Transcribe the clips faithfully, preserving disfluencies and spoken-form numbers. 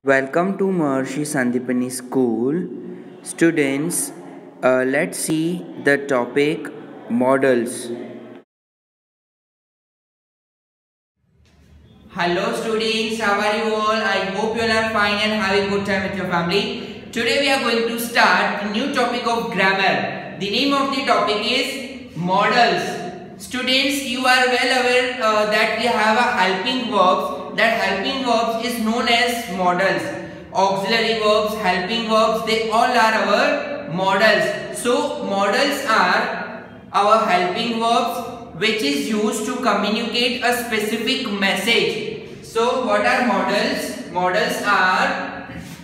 Welcome to Maharshi Sandipani School. Students, uh, let's see the topic models. Hello students, how are you all? I hope you all are fine and having a good time with your family. Today we are going to start the new topic of grammar. The name of the topic is models. Students, you are well aware uh, that we have a helping verbs. That helping verbs is known as models. Auxiliary verbs, helping verbs, they all are our models. So models are our helping verbs which is used to communicate a specific message. So what are models? Models are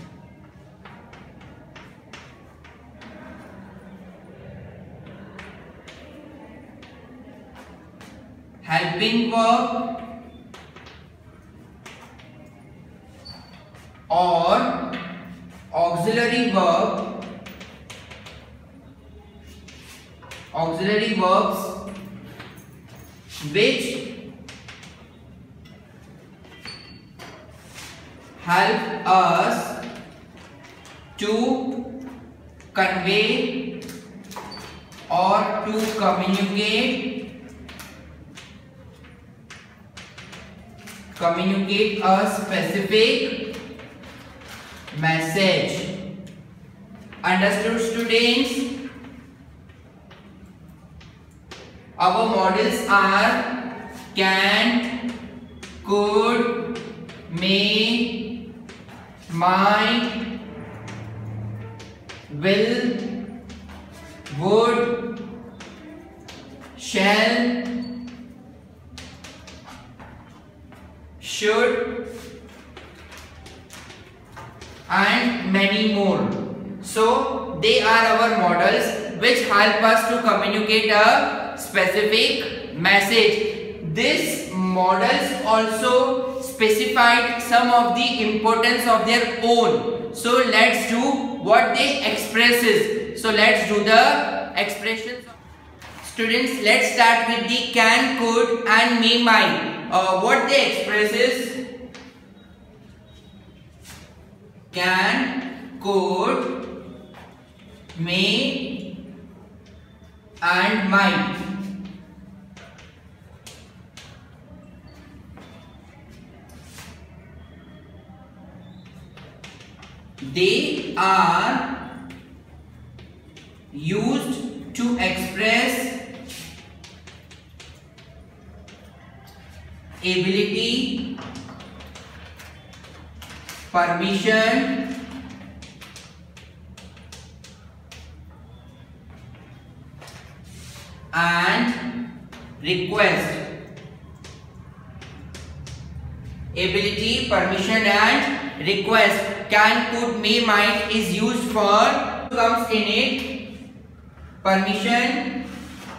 helping verb or auxiliary verb, auxiliary verbs which help us to convey or to communicate communicate a specific message. Understood, students? Our models are can, could, may, might, will, would, shall, should, and many more. So they are our models which help us to communicate a specific message. These models also specified some of the importance of their own. So let's do what they expresses. So let's do the expressions. Students, let's start with the can, could and may, might. Uh, what they expresses: can, could, may and might. They are used to express ability, permission, and request. Ability, permission and request. Can, could, may, might is used for, comes in it, permission,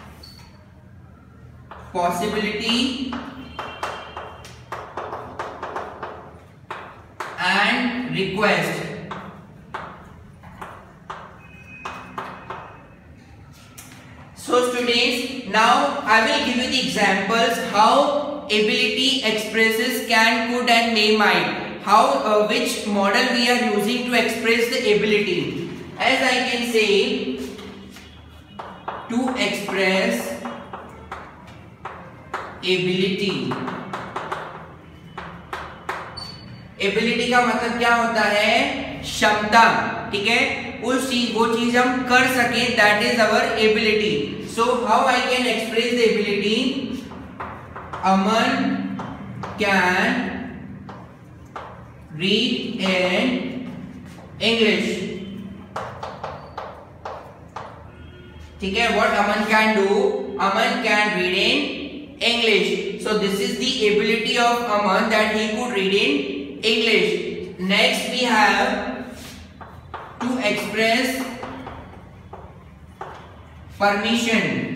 possibility and request. So students, now I will give you the examples how ability expresses can, could and may, might. How, uh, which model we are using to express the ability. As I can say, to express ability. Ability का मतलब क्या होता है? क्षमता. ठीक है, उस चीज वो चीज हम कर सके, that is our ability. So how I can express the ability? Aman can read in English. ठीक है, what Aman can do? Aman can read in English. So this is the ability of Aman, that he could read in English. Next we have to express permission.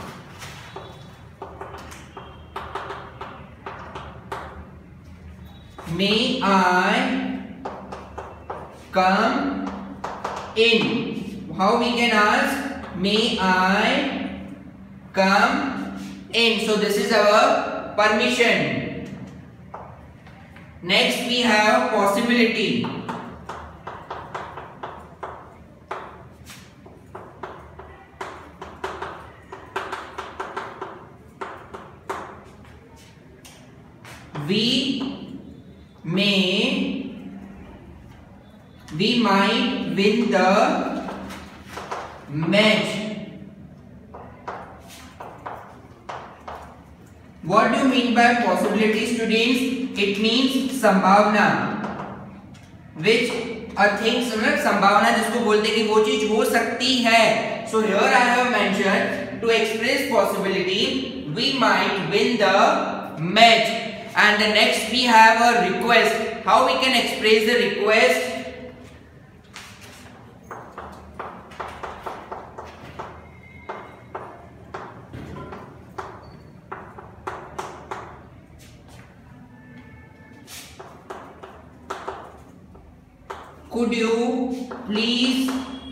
May I come in? How we can ask? May I come in? So this is our permission. Next we have possibility. We may, we might win the match. What do you mean by possibility, students? It means संभावना, which a thing, मतलब संभावना जिसको बोलते हैं कि वो चीज हो सकती है. So here I have mentioned to express possibility, we might win the match. And the next we have a request. How we can express the request? Could you please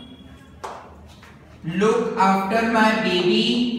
look after my baby?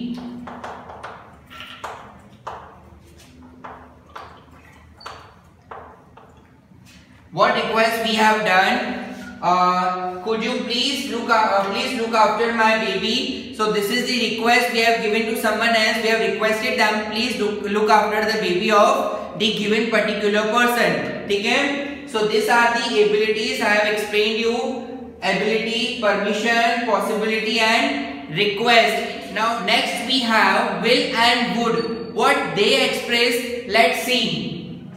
What request we have done? Uh, could you please look uh, please look after my baby? So this is the request we have given to someone else. We have requested them please look, look after the baby of the given particular person. Okay? So these are the abilities I have explained you: ability, permission, possibility, and request. Now next we have will and would. What they express? Let's see.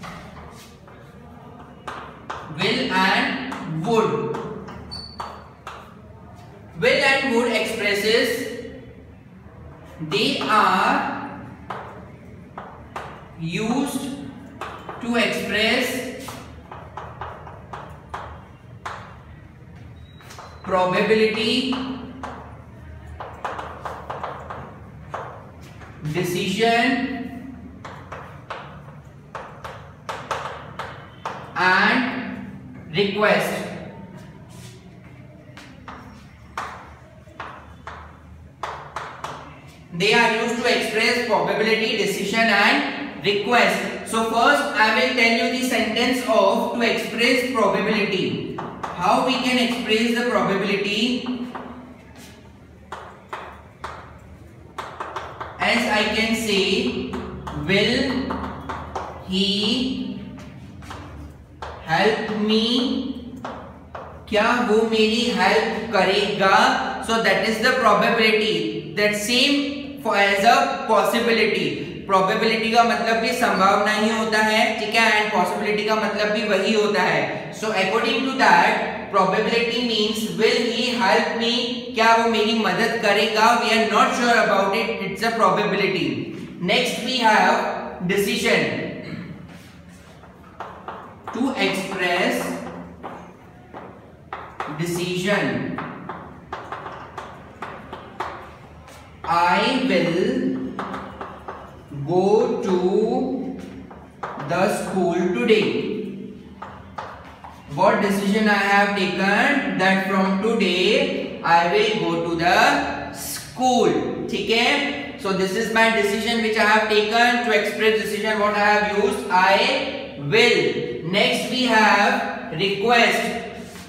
Will and would. Will and would expresses they are used to express probability, decision, and request. They are used to express probability, decision, and request. So first I will tell you the sentence of to express probability. How we can express the probability? As I can say, will he help me? क्या वो मेरी help करेगा? So that is the probability. That same for as a possibility. Probability का मतलब भी संभावना ही होता है, ठीक है, and possibility का मतलब भी वही होता है. So according to that, probability means will he help me? क्या वो मेरी मदद करेगा? We are not sure about it. It's a probability. Next we have decision. To express decision, I will go to the school today. What decision I have taken? That from today I will go to the school. ठीक है? So this is my decision which I have taken. To express decision, what I have used? I will. Next we have request.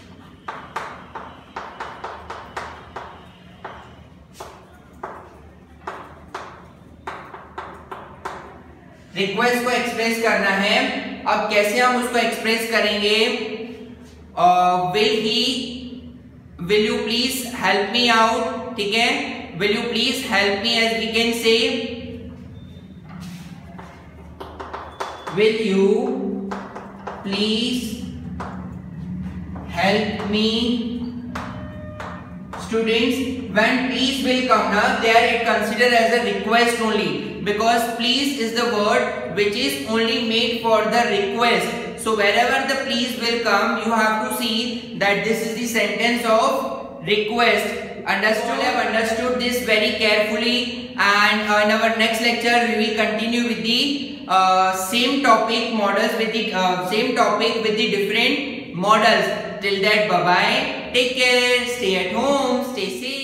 Request को express करना है. अब कैसे हम उसको express करेंगे? Will he will you please help me out. ठीक है, will you please help me, as we can say will you please help me. Students, when please will come now, there it considered as a request only, because please is the word which is only made for the request. So wherever the please will come, you have to see that this is the sentence of request. Understood? I have understood this very carefully, and uh, in our next lecture we will continue with the uh, same topic models with the uh, same topic with the different models. Till that, bye bye. Take care. Stay at home. Stay safe.